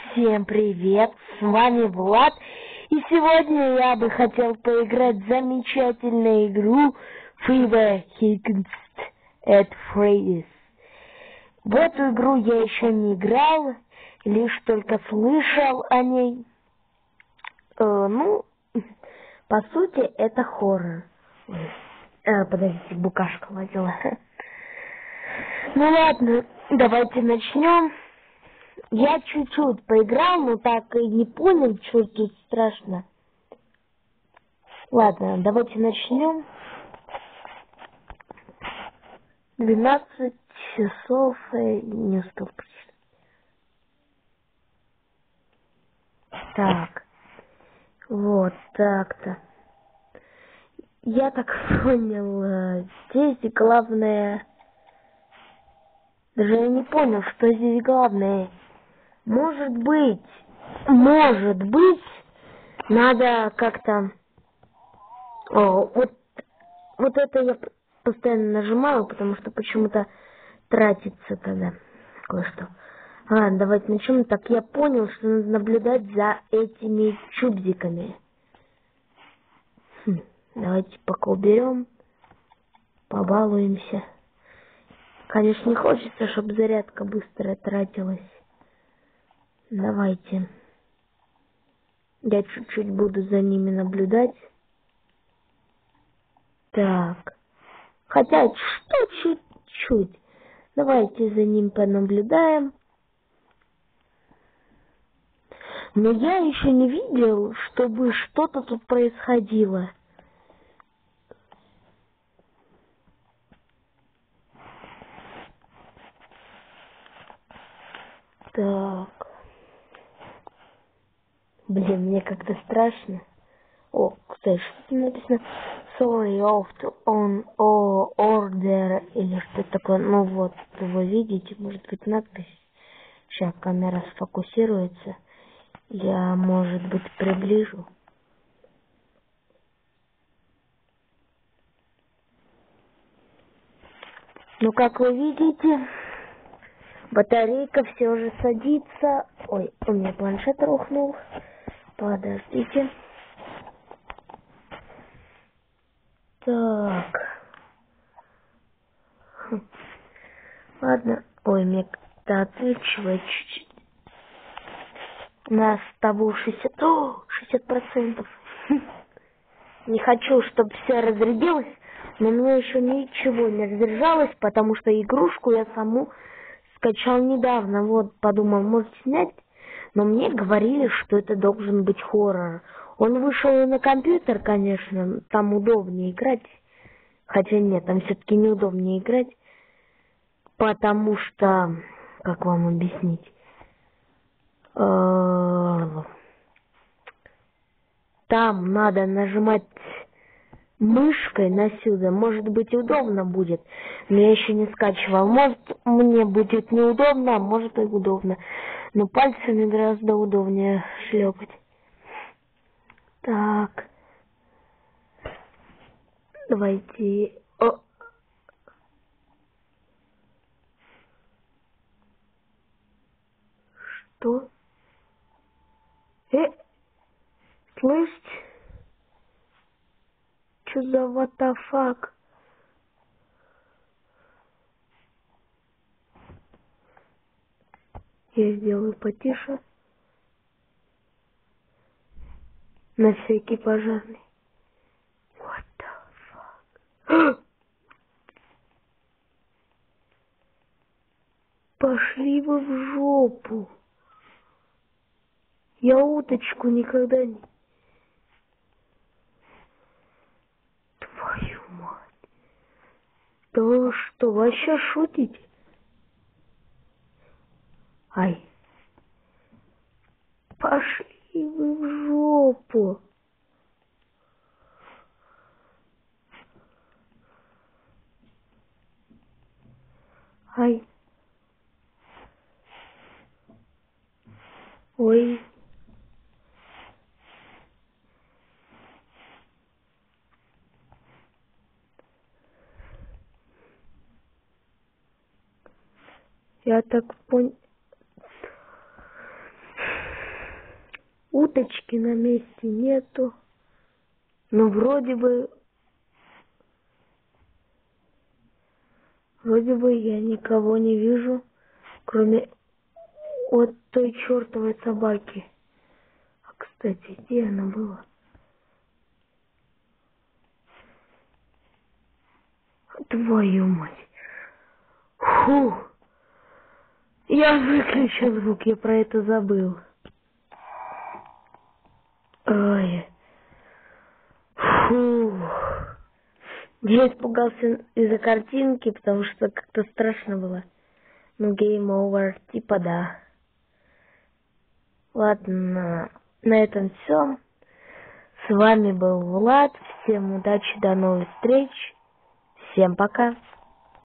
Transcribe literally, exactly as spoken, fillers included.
Всем привет, с вами Влад, и сегодня я бы хотел поиграть в замечательную игру Five Nights at Freddy's. В эту игру я еще не играл, лишь только слышал о ней. Э, ну, по сути, это хоррор. Э, подождите, букашка лазила. Ну ладно, давайте начнем. Я чуть-чуть поиграл, но так и не понял, что тут страшно. Ладно, давайте начнем. двенадцать часов и не успел прочитать. Так, вот так-то. Я так понял, здесь главное... Даже я не понял, что здесь главное. Может быть, может быть, надо как-то... О, вот, вот это я постоянно нажимаю, потому что почему-то тратится тогда кое-что. Ладно, давайте начнем. Так, я понял, что надо наблюдать за этими чубзиками. Хм, давайте пока уберем, побалуемся. Конечно, не хочется, чтобы зарядка быстро тратилась. Давайте. Я чуть-чуть буду за ними наблюдать. Так. Хотя, что чуть-чуть? Давайте за ним понаблюдаем. Но я еще не видел, чтобы что-то тут происходило. Так. Блин, мне как-то страшно. О, кстати, что-то написано sorry off on order или что-то такое. Ну вот, вы видите, может быть, надпись. Сейчас камера сфокусируется. Я, может быть, приближу. Ну, как вы видите, батарейка все же садится. Ой, у меня планшет рухнул. Подождите. Так. Хм. Ладно. Ой, мне как-то отвечивает чуть-чуть. У нас с тобой шестьдесят... О, шестьдесят процентов. Не хочу, чтобы все разрядилось, но у меня еще ничего не разряжалось, потому что игрушку я саму скачал недавно. Вот, подумал, может снять, но мне говорили, что это должен быть хоррор. Он вышел и на компьютер, конечно, там удобнее играть. Хотя нет, там все-таки неудобнее играть, потому что, как вам объяснить, там надо нажимать мышкой на сюда. Может быть, удобно будет, но я еще не скачивал. Может, мне будет неудобно, а может и удобно. Но пальцами гораздо удобнее шлепать. Так. Давайте... О. Что? Э? Слышь? Что за what the fuck? Я сделаю потише. На всякий пожарный. What the fuck? Пошли вы в жопу. Я уточку никогда не... Твою мать. Да вы что, вообще шутите? Ай. Пошли вы в жопу. Ай. Ой. Я так понял. Уточки на месте нету. Ну, вроде бы... Вроде бы я никого не вижу, кроме вот той чертовой собаки. А, кстати, где она была? Твою мать. Фу. Я выключил звук, я про это забыл. Ой. Фу. Я испугался из-за картинки, потому что как-то страшно было. Ну, game over, типа да. Ладно, на этом все. С вами был Влад. Всем удачи, до новых встреч. Всем пока.